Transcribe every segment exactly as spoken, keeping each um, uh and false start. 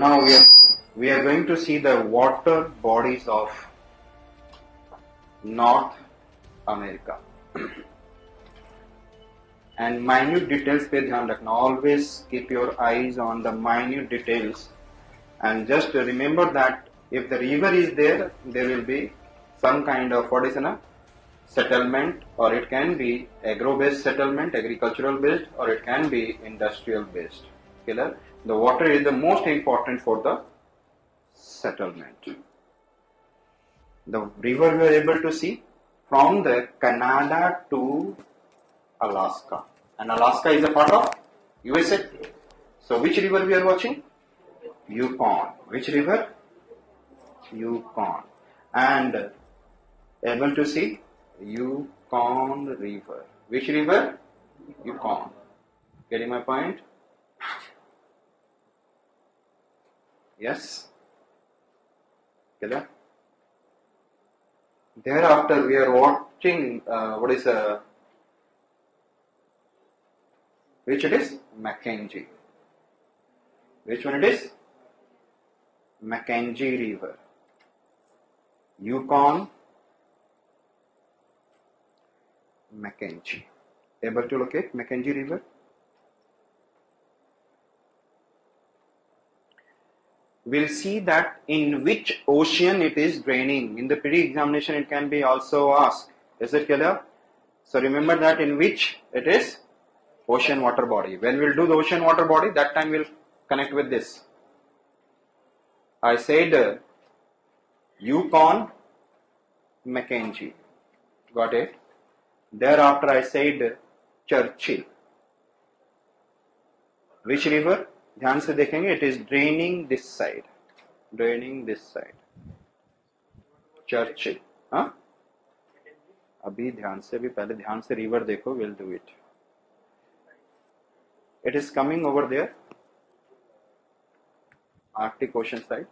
Now we are, we are going to see the water bodies of North America. And minute details पे ध्यान रखना. Always keep your eyes on the minute details, and just remember that if the river is there, there will be some kind of what is a settlement, or it can be agro-based settlement, agricultural based, or it can be industrial based. Clear? The water is the most important for the settlement. The river we are able to see from the Canada to Alaska, and Alaska is a part of U S A. So which river we are watching? Yukon. Which river? Yukon. And able to see Yukon river. Which river? Yukon. Getting my point? Yes? Clear? Thereafter we are watching uh, what is a which it is? Mackenzie. Which one it is? Mackenzie river. Yukon, Mackenzie. Able to locate Mackenzie river? We'll see that in which ocean it is draining. In the pre-examination it can be also asked. Is it clear? So remember that in which it is? Ocean water body. When we'll do the ocean water body, that time we'll connect with this. I said uh, Yukon, Mackenzie. Got it? Thereafter I said uh, Churchill. Which river? ध्यान से देखेंगे. It is draining this side. Draining this side. Churchill. हाँ? अभी ध्यान से भी पहले ध्यान से river देखो. We'll do it. It is coming over there, Arctic Ocean side.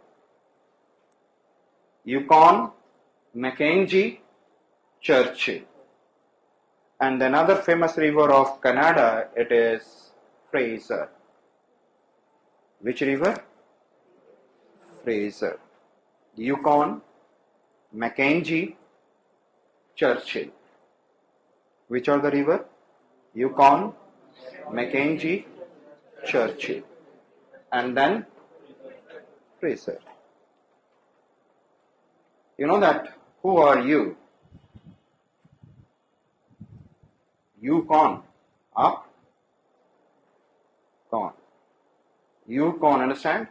Yukon, Mackenzie, Churchill. And another famous river of Canada, it is Fraser. Which river? Fraser. Yukon, Mackenzie, Churchill. Which are the river? Yukon, Mackenzie, Churchill, and then Fraser. You know that? Who are you? Yukon. Up. Con. Yukon. Understand?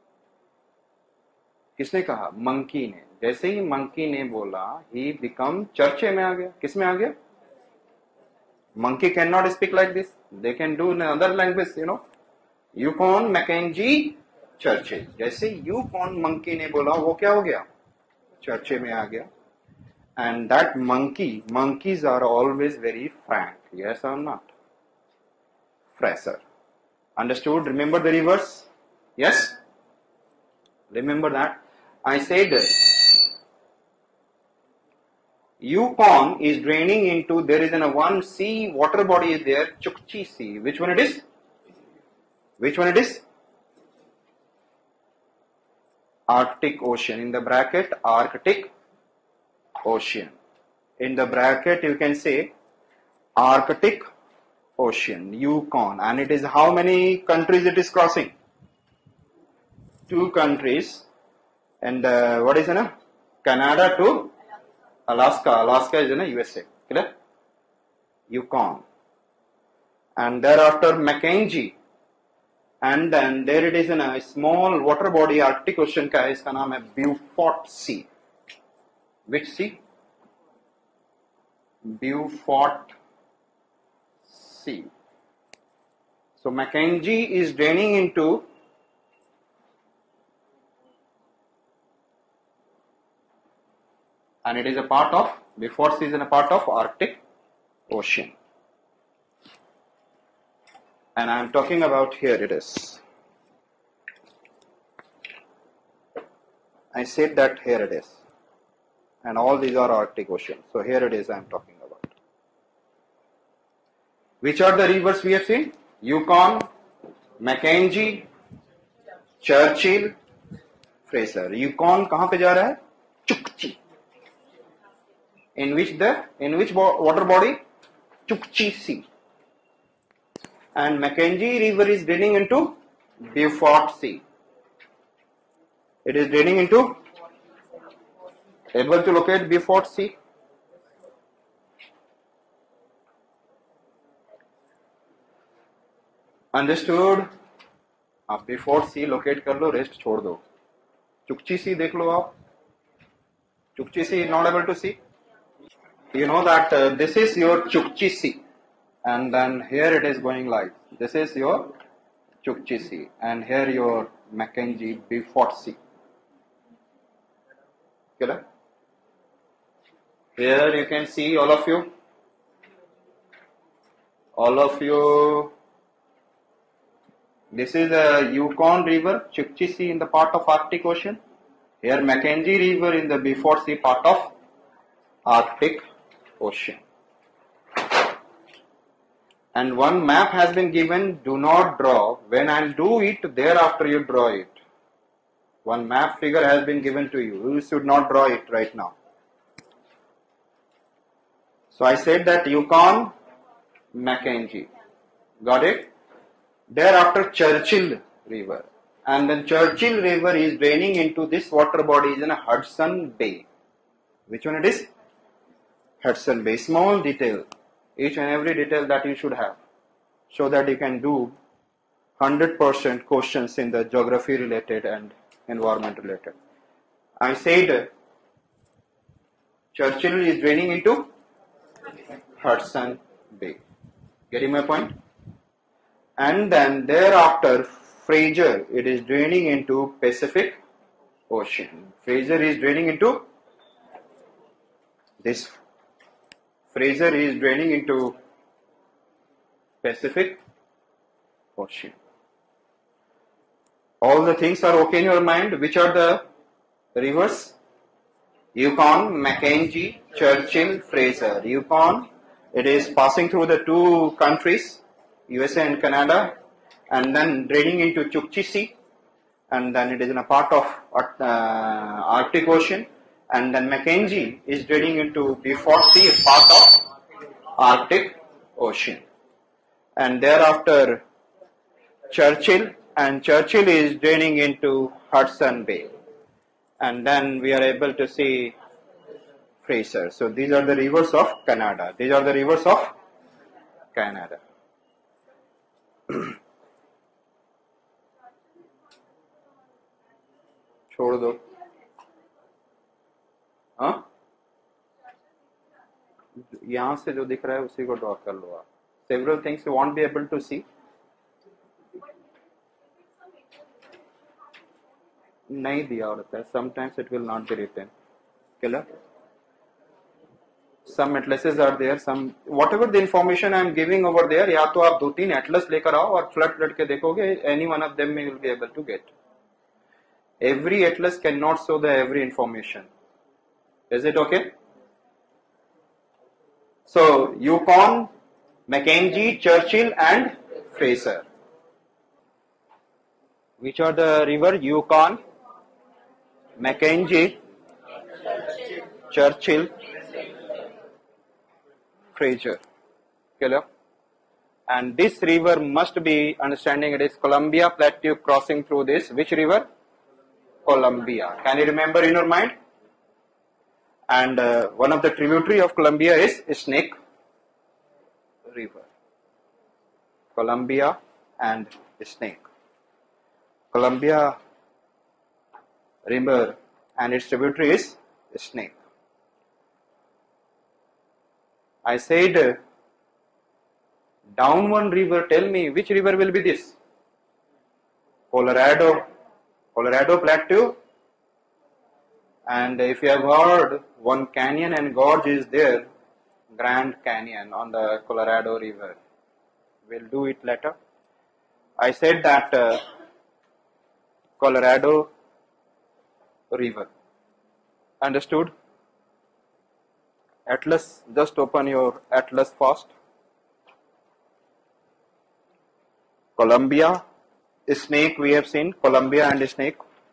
किसने कहा? Monkey ने. जैसे ही monkey ने बोला, he become चर्चे में आ गया. किस में आ गया? Monkey cannot speak like this. They can do in another language, you know. Yukon, Mackenzie, Churchill. जैसे Yukon monkey ने बोला, वो क्या हो गया? चर्चे में आ गया. And that monkey, monkeys are always very frank. Yes or not? Fraser. Understood? Remember the rivers? Yes? Remember that? I said Yukon is draining into, there is an one sea water body is there, Chukchi Sea. Which one it is? Which one it is? Arctic Ocean. In the bracket, Arctic Ocean. In the bracket, you can say Arctic Ocean, Yukon. And it is how many countries it is crossing? Two countries. And uh, what is it? Canada to Alaska. Alaska is in the U S A. Clear? Yukon. And thereafter Mackenzie. And then there it is in a small water body, Arctic Ocean का है, इसका नाम है Beaufort Sea. Which sea? Beaufort Sea. So Mackenzie is draining into and it is a part of, Beaufort Sea is a part of Arctic Ocean. And I am talking about, here it is. I said that here it is. And all these are Arctic Ocean. So here it is I am talking about. Which are the rivers we have seen? Yukon, Mackenzie, Churchill, Fraser. Yukon कहां पे जा रहा है? चुकची. In which the in which water body? Chukchi Sea. And Mackenzie River is draining into Beaufort Sea. It is draining into. Able to locate Beaufort Sea? Understood? आप Beaufort Sea locate कर लो, rest छोड़ दो. Chukchi Sea देख लो आप. Chukchi Sea not able to see. You know that uh, this is your Chukchi Sea, and then here it is going like this is your Chukchi Sea, and here your Mackenzie Beaufort Sea. Clear? Here you can see all of you, all of you. This is a Yukon River, Chukchi Sea in the part of Arctic Ocean. Here Mackenzie River in the Beaufort Sea part of Arctic Ocean. And one map has been given, do not draw. When I'll do it, thereafter you draw it. One map figure has been given to you. You should not draw it right now. So I said that Yukon, Mackenzie. Got it? Thereafter Churchill River. And then Churchill River is draining into this water body is in a Hudson Bay. Which one it is? Hudson Bay. Small detail. Each and every detail that you should have. So that you can do one hundred percent questions in the geography related and environment related. I said Churchill is draining into Hudson Bay. Getting my point? And then thereafter Fraser, it is draining into Pacific Ocean. Fraser is draining into this. Fraser is draining into Pacific Ocean. All the things are okay in your mind. Which are the rivers? Yukon, Mackenzie, Churchill, Fraser. Yukon, it is passing through the two countries, U S A and Canada, and then draining into Chukchi Sea, and then it is in a part of uh, Arctic Ocean, and then Mackenzie is draining into Beaufort Sea, a part of Arctic Ocean, and thereafter Churchill, and Churchill is draining into Hudson Bay, and then we are able to see Fraser. So these are the rivers of Canada. These are the rivers of Canada. छोड़ दो. हाँ, यहाँ से जो दिख रहा है उसी को ड्रॉ कर लो आप. Several things you won't be able to see. नहीं दिया होता है. Sometimes it will not be written. Clear? Some atlases are there. Some whatever the information I am giving over there, या तो आप दो तीन atlas लेकर आओ और फ्लड फ्लड के देखोगे. Any one of them you will be able to get. Every atlas cannot show the every information. Is it okay? So Yukon, Mackenzie, Churchill, and Fraser. Which are the river? Yukon, Mackenzie, Churchill, Fraser. Clear? And this river must be understanding it is Columbia Plateau crossing through this. Which river? Columbia. Can you remember in your mind? And uh, one of the tributary of Columbia is Snake River. Columbia and Snake. Columbia River and its tributary is Snake. I said uh, down one river, tell me which river will be this? Colorado. Colorado Plateau. And if you have heard, one canyon and gorge is there, Grand Canyon on the Colorado River. We'll do it later. I said that uh, Colorado River. Understood? Atlas, just open your atlas first. Columbia, Snake we have seen, Columbia and Snake.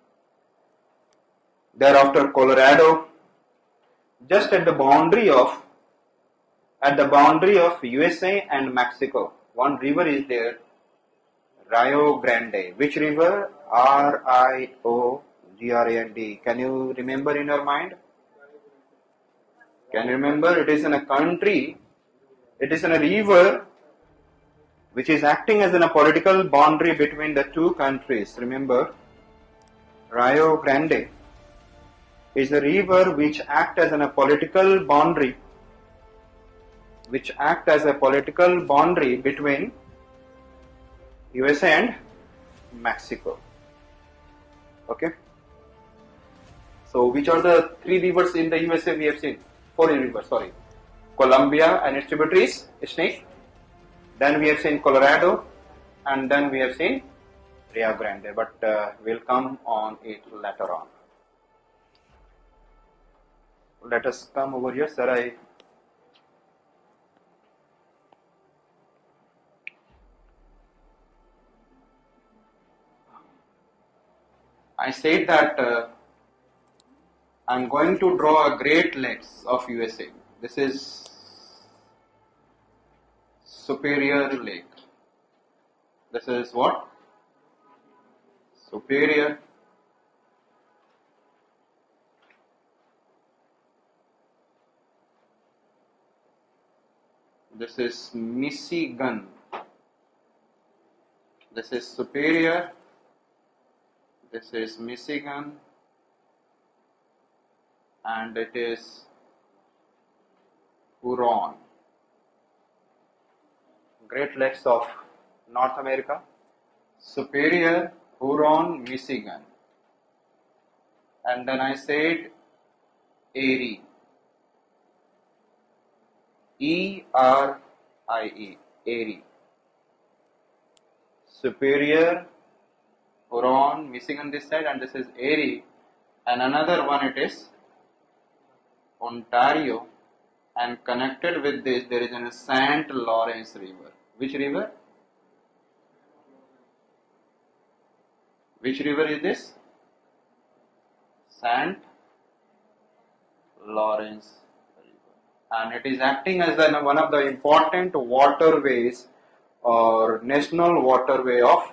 Thereafter Colorado, just at the boundary of at the boundary of U S A and Mexico. One river is there, Rio Grande. Which river? R I O G R A N D. Can you remember in your mind? Can you remember? It is in a country, it is in a river which is acting as in a political boundary between the two countries. Remember, Rio Grande is a river which acts as in a political boundary, which act as a political boundary between U S A and Mexico. Okay. So, which are the three rivers in the U S A we have seen? Four rivers, sorry. Columbia and its tributaries, Snake. Then we have seen Colorado, and then we have seen Rio Grande. But uh, we'll come on it later on. Let us come over here, sir. I I said that uh, I'm going to draw a Great Lakes of U S A. This is Superior Lake. This is what? Superior. This is Michigan. This is Superior. This is Michigan. And it is Huron. Great Lakes of North America. Superior, Huron, Michigan. And then I said Erie. E R I E. Erie. Superior, Huron, Michigan this side, and this is Erie. And another one it is Ontario, and connected with this there is a Saint Lawrence River. Which river? Which river is this? Saint Lawrence River. And it is acting as the, one of the important waterways or national waterway of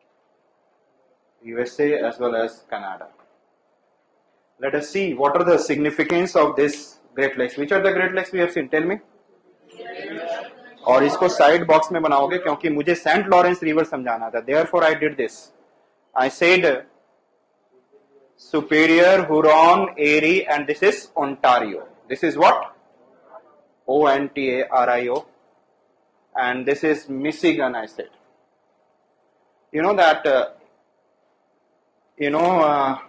U S A as well as Canada. Let us see what are the significance of this Great Lakes. Which are the Great Lakes we have seen? Tell me. और इसको side box में बनाओगे क्योंकि मुझे Saint Lawrence river समझाना था. Therefore I did this. I said Superior, Huron, Erie, and this is Ontario. This is what? O N T A R I O. And this is Michigan, I said. You know that, uh, you know, uh,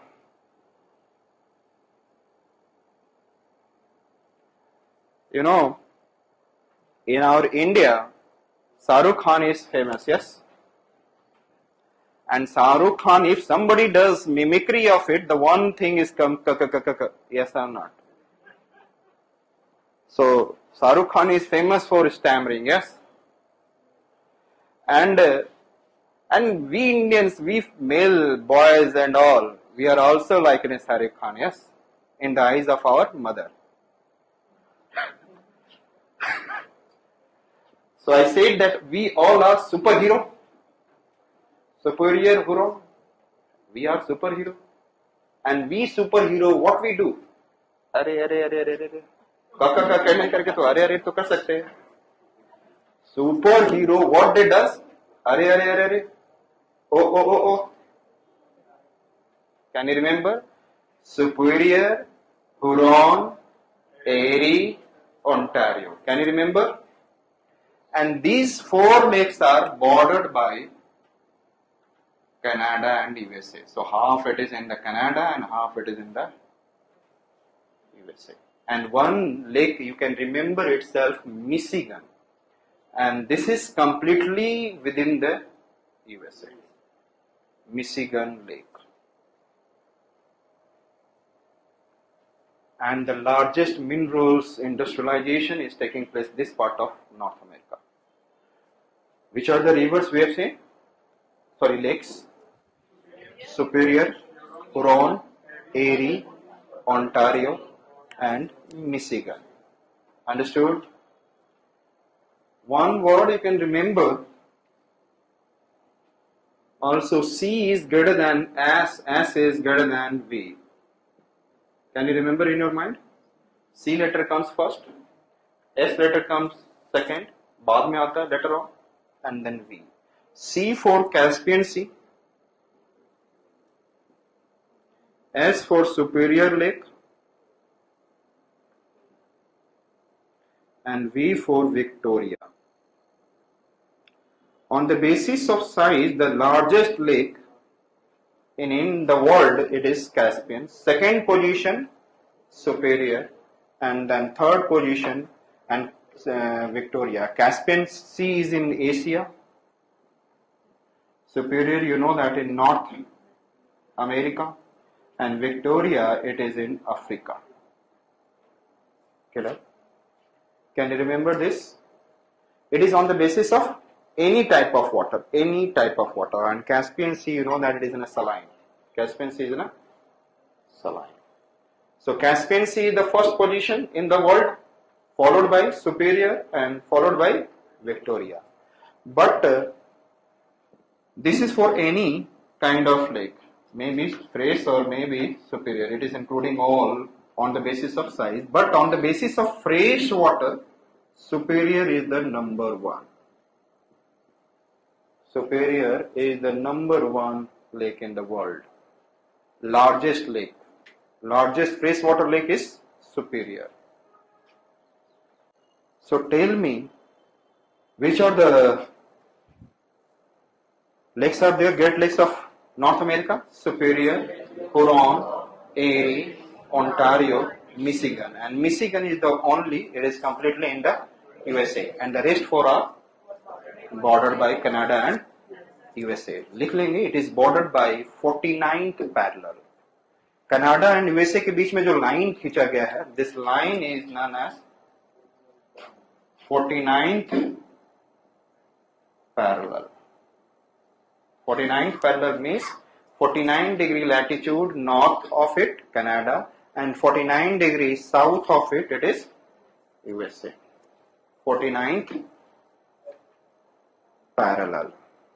you know, in our India, Shah Rukh Khan is famous, yes? And Shah Rukh Khan, if somebody does mimicry of it, the one thing is come, k k k k k, yes or not? So, Shah Rukh Khan is famous for stammering, yes? And, uh, and we Indians, we male boys and all, we are also like in Shah Rukh Khan, yes? In the eyes of our mother. So I said that we all are superhero. Superior hero. We are superhero. And we superhero, what we do? अरे अरे अरे अरे अरे काका का कहने करके तो अरे अरे तो कर सकते हैं. Superhero, what they does? अरे अरे अरे अरे oh oh oh oh. Can you remember? Superior, Huron, Erie, Ontario. Can you remember? And these four lakes are bordered by Canada and U S A. So half it is in the Canada and half it is in the U S A. And one lake you can remember itself, Michigan. And this is completely within the U S A. Michigan Lake. And the largest minerals industrialization is taking place this part of North America. Which are the rivers we have seen? sorry, lakes: Superior, Huron, Erie, Ontario, and Michigan. Understood? One word you can remember. Also, C is greater than S, S is greater than V. Can you remember in your mind? C letter comes first, S letter comes second, बाद में आता है later on, and then V. C for Caspian Sea, S for Superior Lake, and V for Victoria. On the basis of size, the largest lake in, in the world, it is Caspian. Second position, Superior, and then third position, and uh, Victoria. Caspian Sea is in Asia. Superior, you know that in North America, and Victoria, it is in Africa. Clear? Can you remember this? It is on the basis of any type of water, any type of water, and Caspian Sea, you know that it is in a saline. Caspian Sea is in a saline. So Caspian Sea is the first position in the world, followed by Superior and followed by Victoria. But uh, this is for any kind of lake, maybe fresh or maybe Superior. It is including all on the basis of size, but on the basis of fresh water, Superior is the number one. Superior is the number one lake in the world. Largest lake, largest freshwater lake is Superior. So tell me, which are the lakes are there? Great Lakes of North America: Superior, Huron, Erie, Ontario, Michigan. And Michigan is the only, it is completely in the U S A, and the rest four are bordered by Canada and U S A. लिख लेंगे, it is bordered by forty-ninth parallel. Canada and U S A के बीच में जो line खींचा गया है, this line is known as forty-ninth parallel. forty-ninth parallel means forty-nine degree latitude north of it, Canada, and forty-nine degrees south of it, it is U S A. forty-ninth parallel.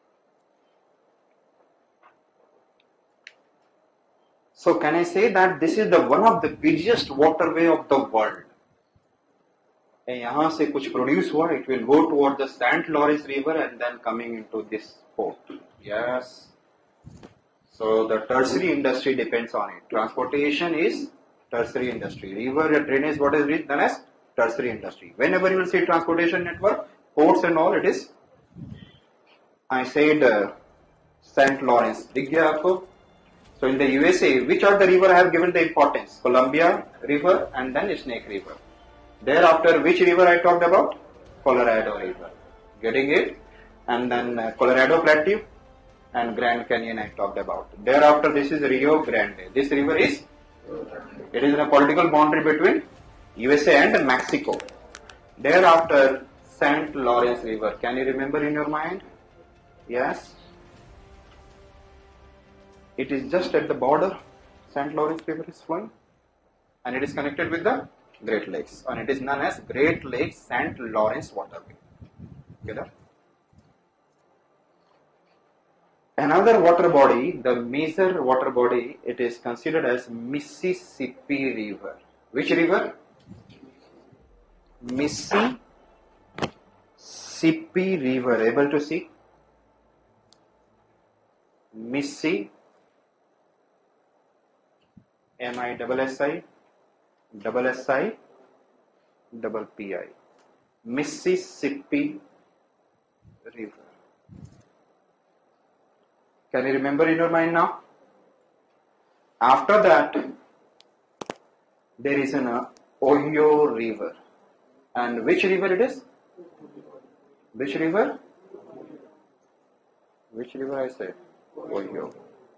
So can I say that this is the one of the busiest waterway of the world? यहाँ से कुछ produce हुआ, it will go toward the Saint Lawrence River and then coming into this port. Yes. So the tertiary industry depends on it. Transportation is tertiary industry. River drainage, what is known as tertiary industry. Whenever you will see transportation network, ports and all, it is. I said uh, Saint Lawrence. दिख गया आपको? So in the U S A, which are the river I have given the importance? Columbia River and then Snake River. Thereafter, which river I talked about? Colorado River. Getting it? And then uh, Colorado Plateau and Grand Canyon I talked about. Thereafter, this is Rio Grande. This river is, it is in a political boundary between U S A and Mexico. Thereafter, Saint Lawrence River. Can you remember in your mind? Yes. It is just at the border. Saint Lawrence River is flowing, and it is connected with the Great Lakes, and it is known as Great Lakes Saint Lawrence Waterway. Together. Another water body, the major water body, it is considered as Mississippi River. Which river? Mississippi River. Able to see? Mississippi. M I double S I, double S I, double P I. Mississippi River. Can you remember in your mind now? After that, there is an uh, Ohio River. And which river it is? Which river? Which river I said? Ohio.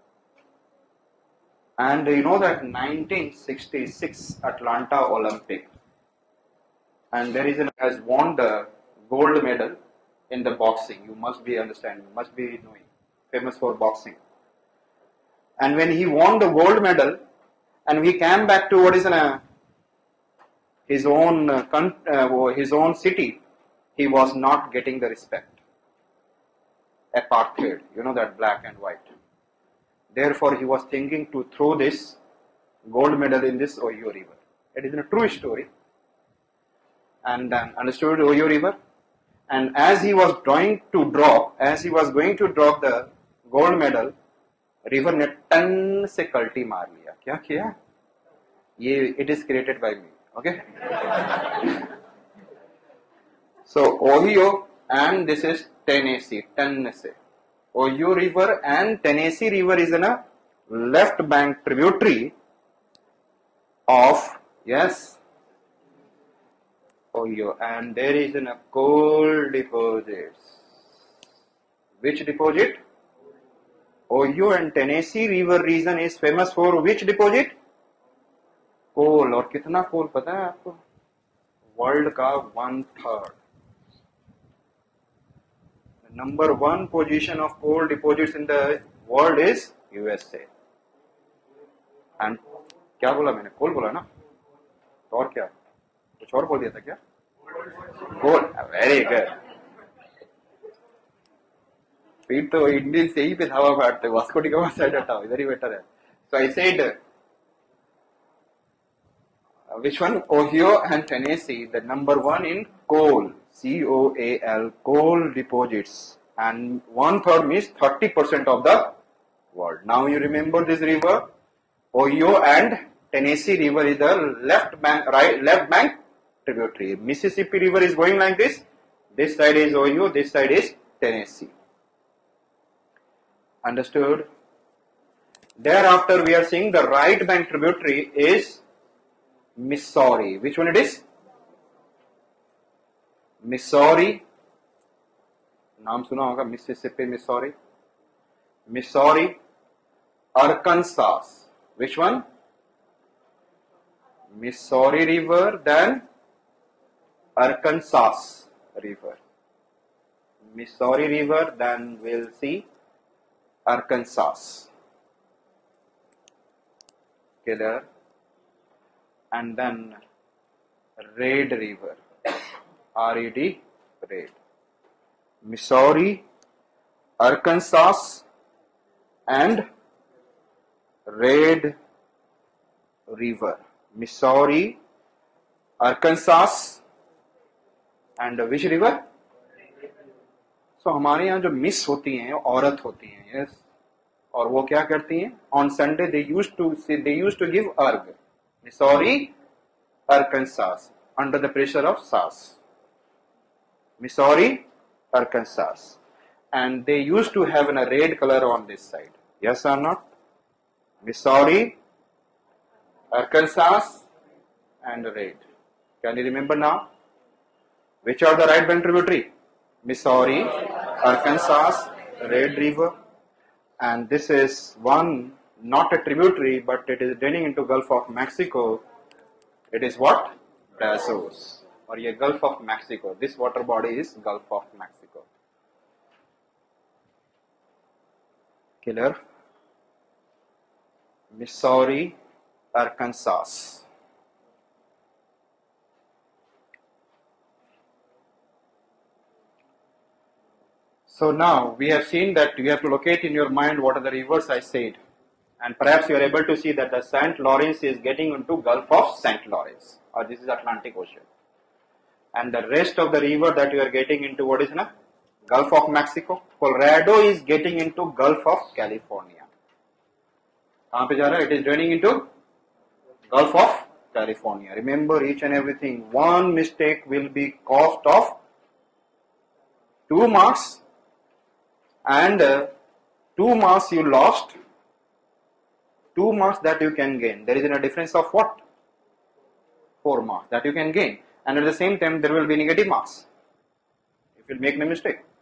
And you know that nineteen sixty-six Atlanta Olympic, and there is an has won the gold medal in the boxing. You must be understanding, must be knowing. famous for boxing. And when he won the gold medal, and he came back to what is a, his own uh, uh, his own city, he was not getting the respect. Apartheid, you know that black and white. Therefore, he was thinking to throw this gold medal in this Ohio river. It is a true story. And then understood Ohio river. And as he was going to drop, as he was going to drop the gold medal, river ने टन से कल्टी मार लिया. क्या किया? ये it is created by me. Okay. So Ohio and this is Tennessee. Tennessee. Ohio river and Tennessee river is in a left bank tributary of, yes, Ohio, and there is in a coal deposits. Which deposit? Ohio and Tennessee river region is famous for which deposit? Coal. और कितना coal पता है आपको? World का one third. The number one position of coal deposits in the world is U S A. And क्या बोला मैंने? Coal बोला ना? तो और क्या? कुछ और बोल दिया था क्या? Coal. Very good. फिर तो इंडियन से ही पे धावा मारते, वास्को डी गामा साइड हटाओ, इधर ही बेटर है. So I said, uh, which one? Ohio and Tennessee, the number one in coal, C O A L, coal deposits, and one third means thirty percent of the world. Now you remember this river, Ohio and Tennessee river is the left bank, right, left bank tributary. Mississippi river is going like this. This side is Ohio, this side is Tennessee. Understood? Thereafter, we are seeing the right bank tributary is Missouri. Which one it is? Missouri. नाम सुना होगा, Mississippi, Missouri. Missouri, Arkansas. Which one? Missouri River, then Arkansas River. Missouri River, then we'll see Arkansas. Okay, there. And then Red River. R E D, Red. Missouri, Arkansas, and Red River. Missouri, Arkansas, and which river? So हमारे यहाँ जो miss होती हैं, औरत होती हैं, yes, और वो क्या करती हैं? On Sunday they used to say, they used to give अर्घ. Missouri, Arkansas, under the pressure of S A S. Missouri, Arkansas, and they used to have a red color on this side. Yes or not? Missouri, Arkansas, and red. Can you remember now? Which are the right bank tributary? Missouri, Arkansas, Red River, and this is one, not a tributary, but it is draining into Gulf of Mexico. It is what? Brazos, or a Gulf of Mexico. This water body is Gulf of Mexico. Clear? Missouri, Arkansas. So now we have seen that you have to locate in your mind what are the rivers I said, and perhaps you are able to see that the Saint Lawrence is getting into Gulf of Saint Lawrence, or this is Atlantic Ocean, and the rest of the river that you are getting into what is na? Gulf of Mexico. Colorado is getting into Gulf of California. कहाँ पे जा रहा है? It is draining into Gulf of California. Remember each and everything. One mistake will be cost of two marks. And uh, two marks you lost, two marks that you can gain. There is a difference of what? four marks that you can gain, and at the same time there will be negative marks if you make no mistake.